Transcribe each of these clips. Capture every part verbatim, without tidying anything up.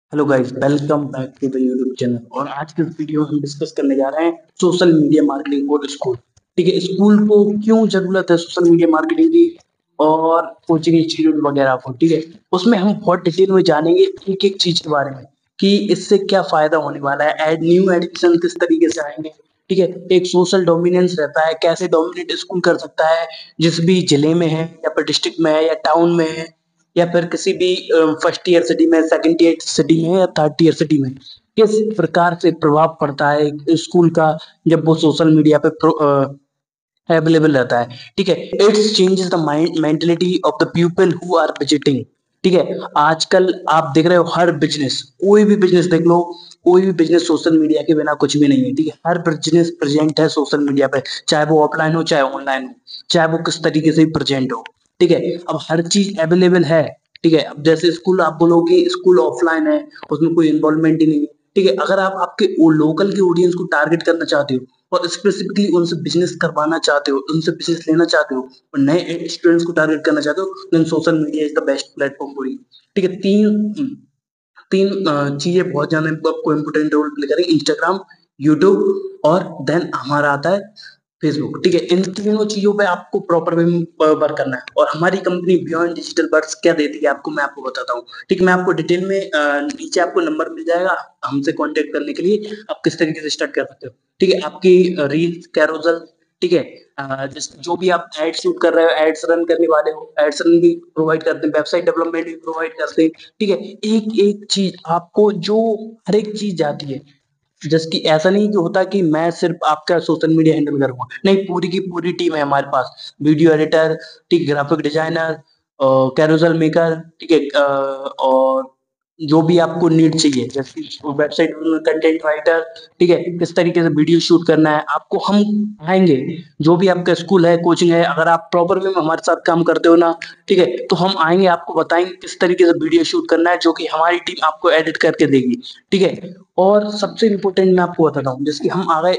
Hello guys, welcome back to the YouTube channel. और आज के इस वीडियो में हम डिस्कस करने जा रहे हैं सोशल मीडिया मार्केटिंग और स्कूल। ठीक है, स्कूल को क्यों जरूरत है सोशल मीडिया मार्केटिंग की और कोचिंग इंस्टीट्यूट वगैरह को। ठीक है, उसमें हम बहुत डिटेल में जानेंगे एक एक चीज के बारे में कि इससे क्या फायदा होने वाला है, एड न्यू एडिशन किस तरीके से आएंगे। ठीक है, एक सोशल डोमिनेंस रहता है, कैसे डोमिनेट स्कूल कर सकता है जिस भी जिले में है या फिर डिस्ट्रिक्ट में है या टाउन में है या फिर किसी भी फर्स्ट ईयर सिटी में, सेकंड ईयर सिटी में या थर्ड ईयर सिटी में किस प्रकार से प्रभाव पड़ता है एक स्कूल का जब वो सोशल मीडिया पे अवेलेबल रहता है। ठीक है, it's changes the mind mentality of the people who are visiting. ठीक है, आजकल आप देख रहे हो हर बिजनेस, कोई भी बिजनेस देख लो, कोई भी बिजनेस सोशल मीडिया के बिना कुछ भी नहीं है। ठीक है, हर बिजनेस प्रेजेंट है सोशल मीडिया पे, चाहे वो ऑफलाइन हो चाहे ऑनलाइन हो, चाहे वो किस तरीके से प्रेजेंट हो। ठीक है, अब हर चीज अवेलेबल है। ठीक है, अब जैसे स्कूल आप बोलोगे स्कूल ऑफलाइन है, उसमें कोई इन्वॉल्वमेंट ही नहीं है। ठीक है, अगर आप आपके लोकल की ऑडियंस को टारगेट करना चाहते हो और स्पेसिफिकली उनसे बिजनेस करवाना चाहते हो, उनसे बिजनेस लेना चाहते हो और नए स्टूडेंट्स को टारगेट करना चाहते हो, then social media is the best platform for you. ठीक है, तीन तीन अ, चीजें बहुत ज्यादा आपको इम्पोर्टेंट रोल प्ले करेंगे, इंस्टाग्राम, यूट्यूब और देन हमारा आता है फेसबुक। ठीक है, इन तीनों चीजों पे आपको प्रॉपर वे में वर्क करना है। और हमारी कंपनी बियॉन्ड डिजिटल वर्क्स क्या देती है आपको, मैं आपको बताता हूँ। ठीक है, मैं आपको डिटेल में अ, नीचे आपको नंबर मिल जाएगा हमसे कांटेक्ट करने के लिए, आप किस तरीके से स्टार्ट कर सकते हो। ठीक है, आपकी रील्स, कैरोसल, ठीक है, अ, जिस जो भी आप एड शूट कर रहे हो, एड्स रन करने वाले हो, एड्स रन भी प्रोवाइड करते हैं, वेबसाइट डेवलपमेंट भी प्रोवाइड करते हैं। ठीक है, एक एक चीज आपको जो हर एक चीज जाती है, जैसे कि ऐसा नहीं कि होता कि मैं सिर्फ आपका सोशल मीडिया हैंडल करूंगा, नहीं, पूरी की पूरी टीम है हमारे पास, वीडियो एडिटर, ठीक, ग्राफिक डिजाइनर, कैरोसल मेकर, ठीक है, अ, और जो भी आपको नीड चाहिए, जैसे वेबसाइट कंटेंट राइटर, ठीक है, किस तरीके से वीडियो शूट करना है आपको, हम आएंगे। जो भी आपका स्कूल है, कोचिंग है, अगर आप प्रॉपर वे में हमारे साथ काम करते हो ना, ठीक है, तो हम आएंगे, आपको बताएंगे किस तरीके से वीडियो शूट करना है, जो कि हमारी टीम आपको एडिट करके देगी। ठीक है, और सबसे इम्पोर्टेंट मैं आपको बताता हूँ, जैसे कि हम आ गए,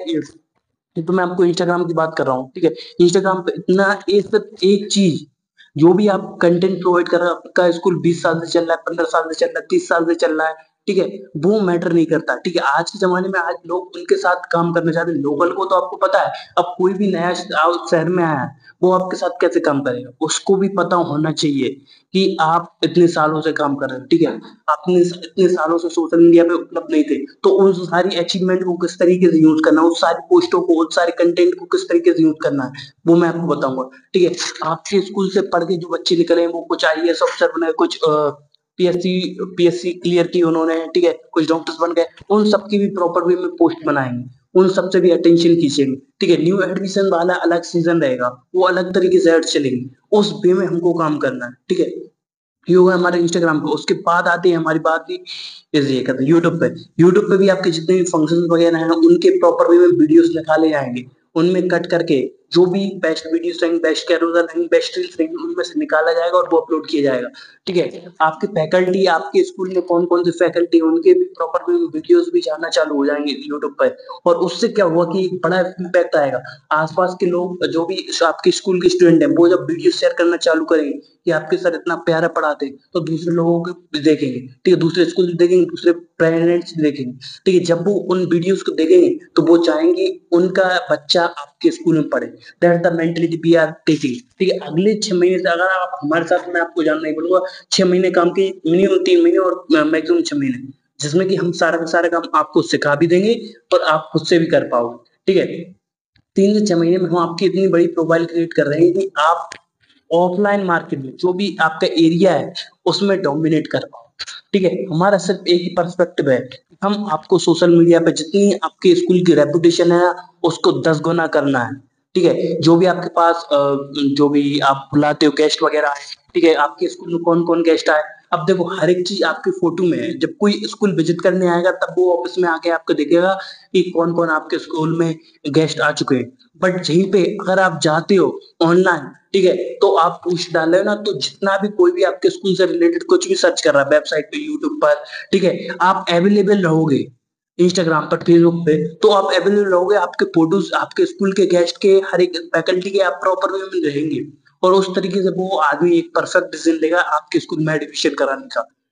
ये तो मैं आपको इंस्टाग्राम की बात कर रहा हूँ। ठीक है, इंस्टाग्राम पे इतना एक सिर्फ एक चीज, जो भी आप कंटेंट प्रोवाइड कर रहे हो, आपका स्कूल बीस साल से चल रहा है, पंद्रह साल से चल रहा है, तीस साल से चल रहा है, ठीक है, वो मैटर नहीं करता। ठीक है, आज के जमाने में आज लोग उनके साथ काम करना चाहते हैं। लोकल को तो आपको पता है, अब कोई भी नया शहर में आया है, वो आपके साथ कैसे काम करेगा, उसको भी पता होना चाहिए कि आप इतने सालों से काम कर रहे हो। ठीक है, आपने इतने सालों से सोशल मीडिया पे उपलब्ध नहीं थे, तो उन सारी अचीवमेंट को किस तरीके से यूज करना, उस सारी पोस्टों को, उस सारे कंटेंट को किस तरीके से यूज करना है, वो मैं आपको बताऊंगा। ठीक है, आपके स्कूल से पढ़ के जो बच्चे निकले हैं, वो कुछ आई ए एस अफसर बने, कुछ पीएससी पीएससी क्लियर की उन्होंने, ठीक है, कुछ डॉक्टर्स बन गए, उन सबकी भी प्रॉपर वे में पोस्ट बनाएंगे, उन सबसे भी अटेंशन खींचेंगे। ठीक है, न्यू एडमिशन वाला अलग सीजन रहेगा, वो अलग तरीके से एड्स चलेंगे, उस वे में हमको काम करना है। ठीक है, ये होगा हमारे इंस्टाग्राम पे। उसके बाद आती है हमारी बात भी इस ये कहते हैं यूट्यूब पे। यूट्यूब पे भी आपके जितने भी फंक्शन वगैरह हैं, उनके प्रॉपर वे में वीडियोस निकाले जाएंगे, उनमें कट करके जो भी बेस्ट वीडियोस रहेंगे, बेस्ट कैरोसल रहेंगे, बेस्ट रील्स रहेंगे, उनमें से निकाला जाएगा और वो अपलोड किया जाएगा। ठीक है, आपके फैकल्टी, आपके स्कूल में कौन कौन से फैकल्टी हैं, उनके भी प्रॉपर वे में वीडियोस भी जाना चालू हो जाएंगे यूट्यूब पर। और उससे क्या हुआ कि एक बड़ा इम्पैक्ट आएगा, आसपास के लोग जो भी आपके स्कूल के स्टूडेंट हैं, वो जब वीडियो शेयर करना चालू करेंगे कि आपके सर इतना प्यारा पढ़ाते हैं, तो दूसरे लोगों को भी देखेंगे। ठीक है, दूसरे स्कूल देखेंगे, दूसरे पेरेंट्स देखेंगे। ठीक है, जब वो उन वीडियोस को देखेंगे तो वो चाहेंगे उनका बच्चा आपके स्कूल में पढ़े। That's the mentality we are taking. ठीक है, अगले छह महीने से अगर आप हमारे साथ, मैं आपको जानना ही बोलूंगा, छह महीने काम की, मिनिमम तीन महीने और मैक्सिमम छह महीने, जिसमें कि हम सारा का सारा काम आपको सिखा भी देंगे और आप खुद से भी कर पाओगे। ठीक है, तीन से छह महीने में हम आपकी इतनी बड़ी प्रोफाइल क्रिएट कर रहे हैं कि आप ऑफलाइन मार्केट में जो भी आपका एरिया है उसमें डोमिनेट कर पाओ। ठीक है, हमारा सिर्फ एक ही पर्सपेक्टिव है, हम आपको सोशल मीडिया पे जितनी आपके स्कूल की रेपुटेशन है उसको दस गुना करना है। ठीक है, जो भी आपके पास अ, जो भी आप बुलाते हो गेस्ट वगैरह आए, ठीक है, आपके स्कूल में कौन कौन गेस्ट आए, अब देखो हर एक चीज आपकी फोटो में है। जब कोई स्कूल विजिट करने आएगा तब वो ऑफिस में आके आपको देखेगा कि कौन कौन आपके स्कूल में गेस्ट आ चुके हैं। बट यहीं पे अगर आप जाते हो ऑनलाइन, ठीक है, तो आप पूछ डाले ना, तो जितना भी कोई भी आपके स्कूल से रिलेटेड कुछ भी सर्च कर रहा है वेबसाइट पे, यूट्यूब पर, ठीक है, आप अवेलेबल रहोगे। इंस्टाग्राम पर, फेसबुक पे, तो आप अवेलेबल रहोगे, आपके फोटोज आपके स्कूल के गेस्ट के, हर एक फैकल्टी के आप प्रॉपर वे में रहेंगे। और उस तरीके से वो आदमी एक परफेक्ट डिसीजन लेगा आपके स्कूल में एडमिशन कराने का।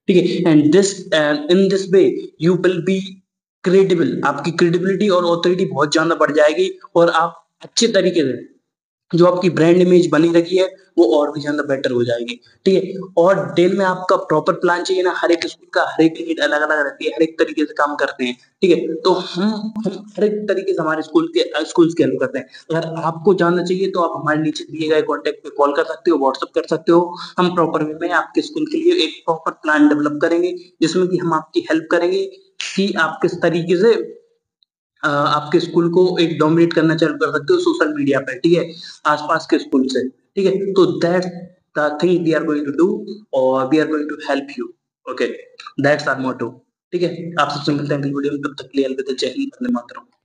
ठीक है। And this and in this way you will be credible, आपकी क्रेडिबिलिटी और ऑथोरिटी बहुत ज्यादा बढ़ जाएगी और आप अच्छे तरीके से जो आपकी ब्रांड इमेज बनी रखी है वो और भी ज्यादा बेटर हो जाएगी। ठीक है। और डेल में आपका प्रॉपर प्लान चाहिए ना, हर एक स्कूल का हर एक नीड अलग अलग रहती है, हर एक तरीके से काम करते हैं। ठीक है। तो हम हम हर एक तरीके से हमारे स्कूल के स्कूल्स के हेल्प करते हैं। अगर आपको जानना चाहिए तो आप हमारे नीचे दिए गए कॉन्टेक्ट पे कॉल कर सकते हो, व्हाट्सएप कर सकते हो। हम प्रॉपर वे में आपके स्कूल के लिए एक प्रॉपर प्लान डेवलप करेंगे जिसमें कि हम आपकी हेल्प करेंगे कि आप किस तरीके से अ, आपके स्कूल को एक डोमिनेट करना चालू कर सकते हो सोशल मीडिया पे। ठीक है। आसपास के स्कूल से। ठीक है। तो that's the thing we are going to do और we are going to help you. Okay. That's our motto. ठीक है। आप सबसे मिलते हैं अगली वीडियो में, तब तक के लिए अलविदा, जय हिंद, वंदे मातरम।